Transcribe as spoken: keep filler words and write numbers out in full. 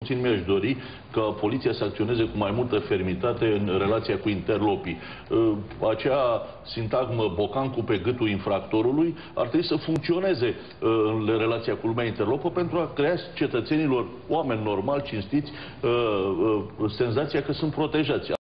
Puțin mi-aș dori ca poliția să acționeze cu mai multă fermitate în relația cu interlopii. Acea sintagmă bocancu pe gâtul infractorului ar trebui să funcționeze în relația cu lumea interlopă pentru a crea cetățenilor, oameni normali, cinstiți, senzația că sunt protejați.